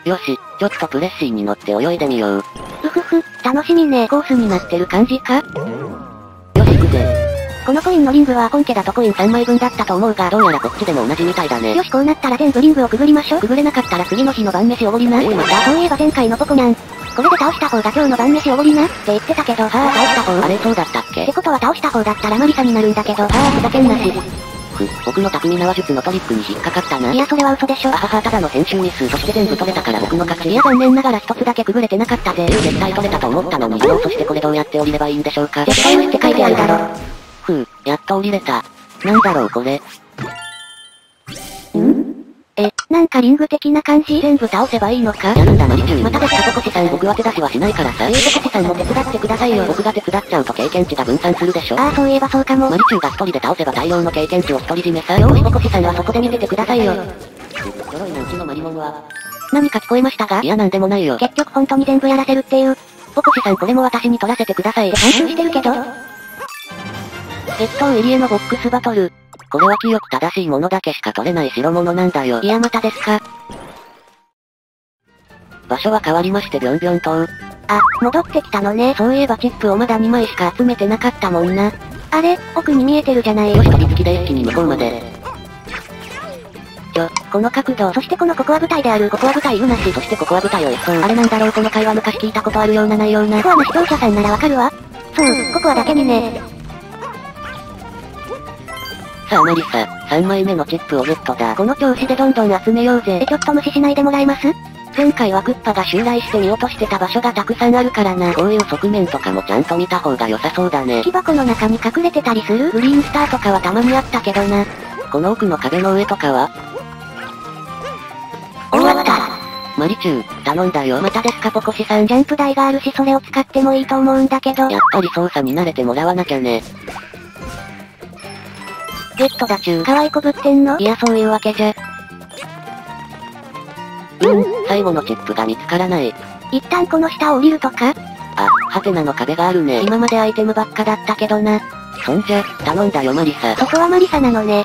よし、ちょっとプレッシーに乗って泳いでみよう。 うふふ、楽しみね。コースになってる感じか？ よし行くぜ。 このコインのリングは本家だとコイン3枚分だったと思うが、 どうやらこっちでも同じみたいだね。 よし、こうなったら全部リングをくぐりましょ。くぐれなかったら次の日の晩飯おごりな。また、そういえば前回のポコニャン。これで倒した方が今日の晩飯おごりなって言ってたけど、倒した方。 あれそうだったっけ？ ってことは倒した方だったらマリサになるんだけど、ふざけんなし。 僕の巧み縄術のトリックに引っかかったな。 いやそれは嘘でしょ。 あはは、ただの編集ミス。そして全部取れたから僕の勝ち。 いや残念ながら一つだけくぐれてなかったぜ。 絶対取れたと思ったのに。そしてこれどうやって降りればいいんでしょうか。 絶対無理って書いてあるだろ。 やっと降りれた。なんだろうこれ。 なんかリング的な感じ？ 全部倒せばいいのか？やるんだマリチュー。またですかポコシさん。僕は手出しはしないからさ。 ポコシさんも手伝ってくださいよ。 僕が手伝っちゃうと経験値が分散するでしょ。 ああそういえばそうかも。 マリチューが一人で倒せば大量の経験値を独り占めさ。 よーしポコシさんはそこで見ててくださいよ。 鎧のうちのマリモンは。 何か聞こえましたが？ いやなんでもないよ。 結局本当に全部やらせるっていう。 ポコシさんこれも私に取らせてください。 反芻してるけど。 エリエのボックスバトル。これは清く正しいものだけしか取れない代物なんだよ。 いやまたですか。 場所は変わりましてビョンビョン島。 あ、戻ってきたのね。 そういえばチップをまだ2枚しか集めてなかったもんな。 あれ、奥に見えてるじゃない。 よし飛びつきで一気に向こうまで。この角度。 そしてこのココア部隊であるココア部隊ユナシ。 そしてココア部隊を一掃。あれなんだろうこの会話昔聞いたことあるようなないような。 ココアの視聴者さんならわかるわ。そう、ココアだけにね。 さあマリサ、3枚目のチップをゲットだ。 この調子でどんどん集めようぜ。ちょっと無視しないでもらえます？ 前回はクッパが襲来して見落としてた場所がたくさんあるからな。こういう側面とかもちゃんと見た方が良さそうだね。 木箱の中に隠れてたりする？グリーンスターとかはたまにあったけどな。 この奥の壁の上とかは終わった。 マリチュー、頼んだよ。またですかポコシさん。 ジャンプ台があるしそれを使ってもいいと思うんだけど。 やっぱり操作に慣れてもらわなきゃね。ゲットだちゅー。 可愛いこぶってんの？ いやそういうわけじゃ。最後のチップが見つからない。 一旦この下を降りるとか？ あ、ハテナの壁があるね。 今までアイテムばっかだったけどな。 そんじゃ、頼んだよマリサ。 そこはマリサなのね。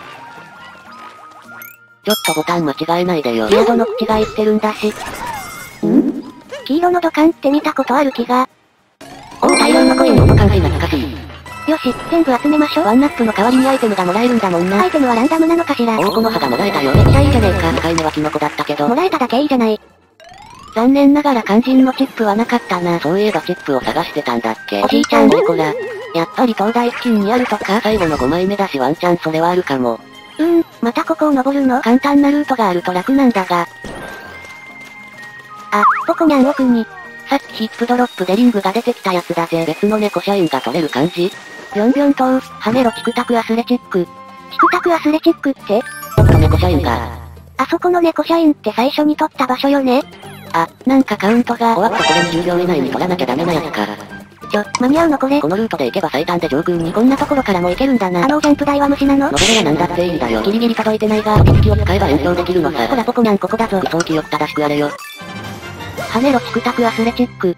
ちょっとボタン間違えないでよ。 ギアドの口が言ってるんだし。黄色の土管って見たことある気が。 大量のコインの土管が懐かしい。 よし、全部集めましょう。 ワンナップの代わりにアイテムがもらえるんだもんな。 アイテムはランダムなのかしら。 この葉がもらえたよ。めっちゃいいじゃねえか。2回目はキノコだったけど。 もらえただけいいじゃない。 残念ながら肝心のチップはなかったな。そういえばチップを探してたんだっけ。 おじいちゃん。 こら。やっぱり東大付近にあるとか。最後の5枚目だしワンチャンそれはあるかも。 またここを登るの？ 簡単なルートがあると楽なんだが。 あ、ポコニャン奥に。 さっきヒップドロップでリングが出てきたやつだぜ。別の猫社員が取れる感じ？ ビョンビョン島、 ハネロチクタクアスレチック。 チクタクアスレチックって？ ちょっと猫社員が。 あそこの猫社員って最初に取った場所よね？ あ、なんかカウントが。終わったこれ20秒以内に取らなきゃダメなやつか。 間に合うのこれ？ このルートで行けば最短で上空に。 こんなところからも行けるんだな。ジャンプ台は無視なの？ 登れやなんだっていいんだよ。ギリギリ届いてないが、落ち着きを使えば延長できるのさ。 ほらポコニャンここだぞ。 輸送機よく正しくあれよ。ハネロチクタクアスレチック。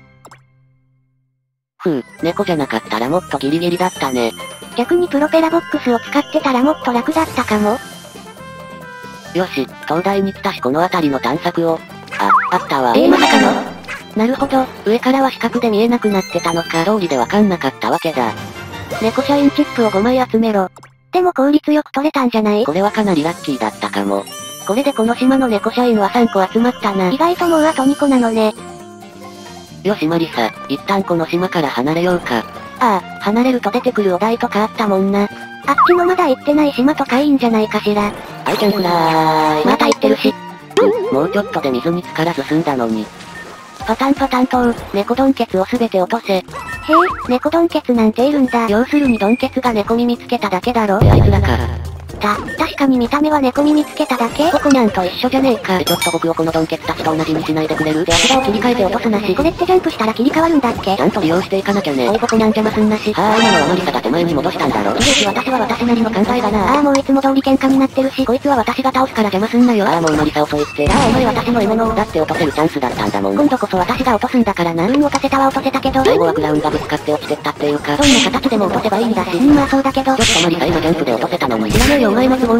猫じゃなかったらもっとギリギリだったね。 逆にプロペラボックスを使ってたらもっと楽だったかも。 よし、東大に来たしこの辺りの探索を。あったわ。 まさかの？ なるほど、上からは視覚で見えなくなってたのか。通りでわかんなかったわけだ。猫社員チップを5枚集めろ。 でも効率よく取れたんじゃない？ これはかなりラッキーだったかも。これでこの島の猫社員は3個集まったな。 意外ともうあと2個なのね。 よしマリサ、一旦この島から離れようか。 離れると出てくるお題とかあったもんな。あっちのまだ行ってない島とかいいんじゃないかしら。 アイちゃんくらーい。 また行ってるし。 もうちょっとで水に浸からず済んだのに。パタンと猫ドンケツをすべて落とせ。 へえ、猫ドンケツなんているんだ。 要するにドンケツが猫耳つけただけだろ。あいつらか。 確かに見た目は猫耳つけただけ？ ポコニャンと一緒じゃねえか。ちょっと僕をこのドンケツたちと同じにしないでくれる？足場を切り替えて落とすなし。 これってジャンプしたら切り替わるんだっけ？ ちゃんと利用していかなきゃね。 おいポコニャン邪魔すんなし。 今のはマリサが手前に戻したんだろ。いいし私は私なりの考えだな。 もういつも通り喧嘩になってるし。 こいつは私が倒すから邪魔すんなよ。もうマリサ遅いって。お前私の獲物をだって落とせるチャンスだったんだもん。 今度こそ私が落とすんだからな。落とせたは落とせたけど。 最後はクラウンがぶつかって落ちてったっていうか。 どんな形でも落とせばいいんだし。まあそうだけど。 ちょっとマリサ今ジャンプで落とせたのに。知らねえよお前の都合な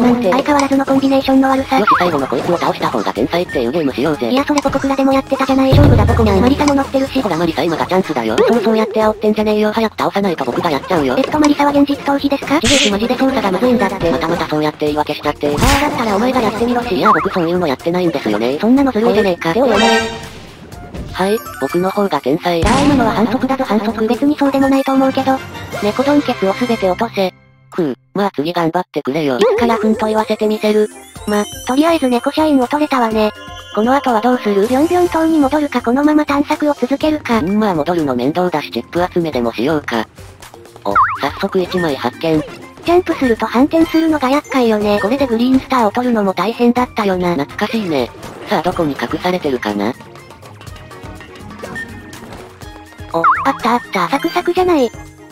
なんて相変わらずのコンビネーションの悪さ。 よし最後のこいつを倒した方が天才っていうゲームしようぜ。 いやそれポコクラでもやってたじゃない。勝負だポコニャン。マリサも乗ってるし。 ほらマリサ今がチャンスだよ。そうやって煽ってんじゃねえよ。早く倒さないと僕がやっちゃうよ。 マリサは現実逃避ですか？ 違うマジで操作がむずいんだって。またそうやって言い訳しちゃって。だったらお前がやってみろし。いや僕そういうのやってないんですよね。 そんなのずるいじゃねえか。 お前。はい、僕の方が天才。 今のは反則だぞ反則。別にそうでもないと思うけど。 猫ドンケツをすべて落とせ。まあ次頑張ってくれよ。いつからと言わせてみせる。 とりあえず猫社員を取れたわね。 この後はどうする？ ビョンビョン島に戻るかこのまま探索を続けるか。 まあ戻るの面倒だしチップ集めでもしようか。早速1枚発見。 ジャンプすると反転するのが厄介よね。 これでグリーンスターを取るのも大変だったよな。懐かしいね。さあどこに隠されてるかな？ あったサクサクじゃない。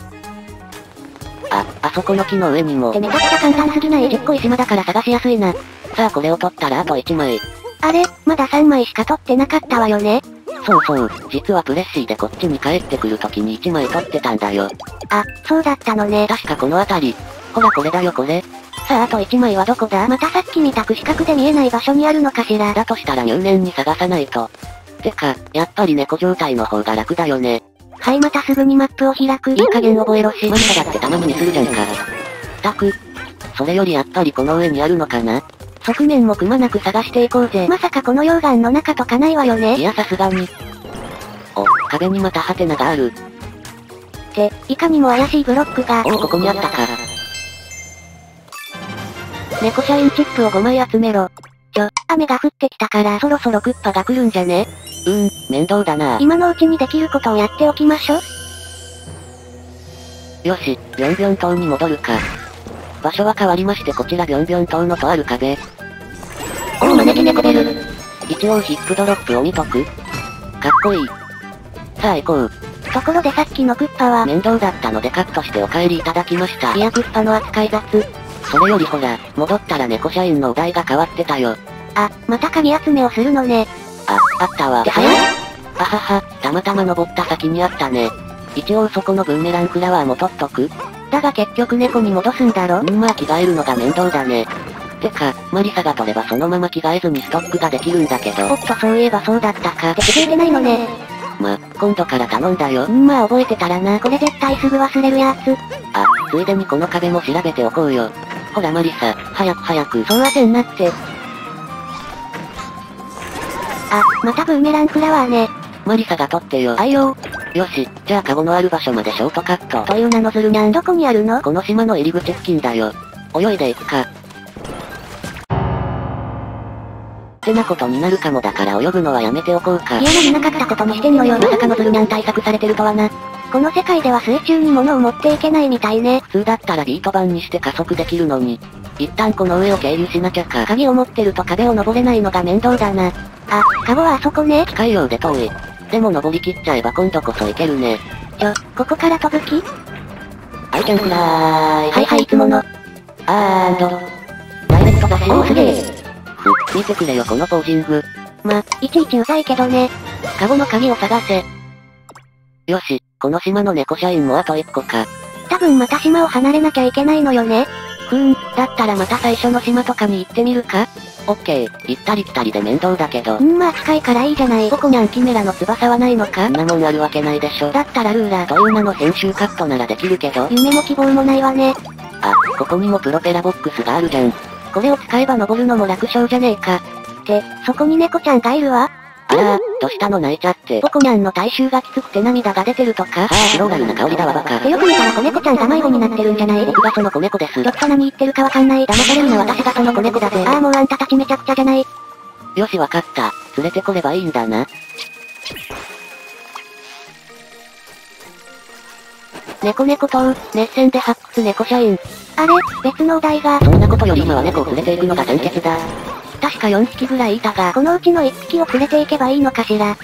あそこの木の上にも。 めちゃくちゃ簡単すぎない？ ちっこい島だから探しやすいな。さあこれを取ったらあと1枚。 あれ、まだ3枚しか取ってなかったわよね。 そう、実はプレッシーでこっちに帰ってくるときに1枚取ってたんだよ。 そうだったのね。 確かこの辺り。ほらこれだよこれ。さああと1枚はどこだ？ またさっき見たく四角で見えない場所にあるのかしら。 だとしたら入念に探さないと。てか、やっぱり猫状態の方が楽だよね。 はい、またすぐにマップを開く。 いい加減覚えろし。マリサだってたまにミスるじゃんか。それよりやっぱりこの上にあるのかな？側面もくまなく探していこうぜ。 まさかこの溶岩の中とかないわよね。 いやさすがに。壁にまたハテナがある。 いかにも怪しいブロックが。 ここにあったか。猫社員チップを5枚集めろ。 雨が降ってきたからそろそろクッパが来るんじゃね？面倒だな。 今のうちにできることをやっておきましょう。 よし、ビョンビョン島に戻るか。場所は変わりましてこちらビョンビョン島のとある壁。 招き猫ベル。 一応ヒップドロップを見とく。かっこいい。さあ行こう。 ところでさっきのクッパは面倒だったのでカットしてお帰りいただきました。 いやクッパの扱い雑。 それよりほら、戻ったら猫社員のお題が変わってたよ。 また鍵集めをするのね。 あったわ。あはは、たまたま登った先にあったね。一応そこのブーメランフラワーも取っとく。 だが結局猫に戻すんだろ？ まあ着替えるのが面倒だね。てか、マリサが取ればそのまま着替えずにストックができるんだけど。 そういえばそうだったか。気づいてないのね。 今度から頼んだよ。 まあ覚えてたらな。これ絶対すぐ忘れるやつ。 ついでにこの壁も調べておこうよ。ほらマリサ、早く。 そう焦んなって。またブーメランフラワーね。 マリサが取ってよ。よし、じゃあカゴのある場所までショートカット。 という名のズルニャン。どこにあるの？ この島の入り口付近だよ。泳いで行くか。ってなことになるかもだから泳ぐのはやめておこうか。 いやなかったことにしてんのよ。 まさかのズルニャン対策されてるとはな。 この世界では水中に物を持っていけないみたいね。 普通だったらビート板にして加速できるのに。一旦この上を経由しなきゃか。 鍵を持ってると壁を登れないのが面倒だな。カゴはあそこね。 近いようで遠い。でも登りきっちゃえば今度こそ行けるね。 ここから飛ぶ気？ アイキャンフラーイ。 はいいつもの。 ダイレクトだし。 すげえ。 見てくれよこのポージング。 いちいちうざいけどね。 カゴの鍵を探せ。よし、この島の猫社員もあと1個か。 多分また島を離れなきゃいけないのよね。 だったらまた最初の島とかに行ってみるか？オッケー、行ったり来たりで面倒だけど。 まあ近いからいいじゃない。 ここにャンキメラの翼はないのか？んなもんあるわけないでしょ。だったらルーラーという名の編集カットならできるけど。 夢も希望もないわね。 ここにもプロペラボックスがあるじゃん。これを使えば登るのも楽勝じゃねえか。 そこに猫ちゃんがいるわ。 どうしたの泣いちゃって。 ポコニャンの体臭がきつくて涙が出てるとか？ フローラルな香りだわバカ。 よく見たら子猫ちゃんが迷子になってるんじゃない？ 僕がその子猫です。 ちょっと何言ってるかわかんない。騙されるの私がその子猫だぜ。もうあんたたちめちゃくちゃじゃない。 よしわかった。連れてこればいいんだな。猫島、熱戦で発掘猫社員。 あれ、別のお題が。 そんなことより今は猫を連れて行くのが先決だ。確か4匹ぐらいいたが、 このうちの1匹を連れて行けばいいのかしら。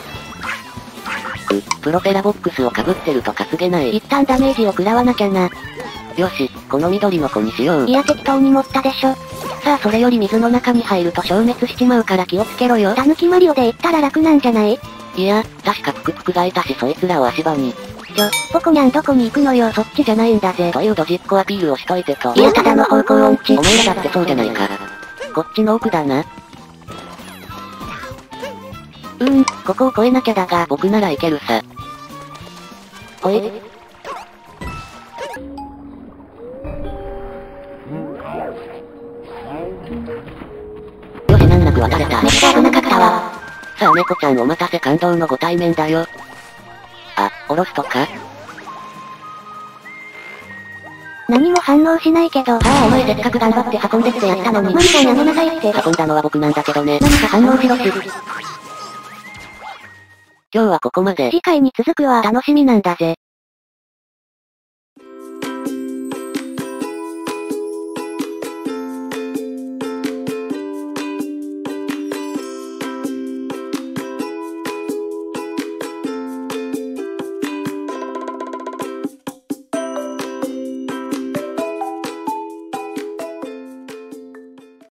プロペラボックスを被ってると担げない。一旦ダメージを食らわなきゃな。よし、この緑の子にしよう。 いや適当に持ったでしょ。 さあそれより水の中に入ると消滅しちまうから気をつけろよ。 タヌキマリオで行ったら楽なんじゃない？ いや、確かプクプクがいたしそいつらを足場に。 ポコニャンどこに行くのよ。 そっちじゃないんだぜ。というドジっ子アピールをしといてと。 いやただの方向音痴。 お前らだってそうじゃないか。こっちの奥だな。ここを越えなきゃだが、僕ならいけるさ。ほい。よし難なく渡れた。 めっちゃ危なかったわ。 さあ猫ちゃんお待たせ感動のご対面だよ。あ、おろすとか何も反応しないけど。 ああお前せっかく頑張って運んできてやったのに。 マミさんやめなさいって。 運んだのは僕なんだけどね。 何か反応しろし。 今日はここまで。 次回に続くわ。 楽しみなんだぜ。